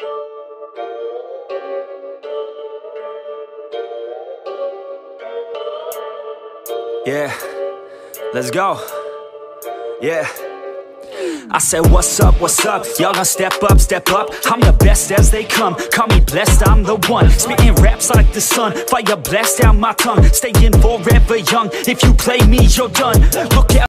Yeah, let's go. Yeah. I said what's up, y'all gonna step up, I'm the best as they come, call me blessed, I'm the one, spitting raps like the sun, fire blast down my tongue, staying forever young, if you play me, you're done, look out.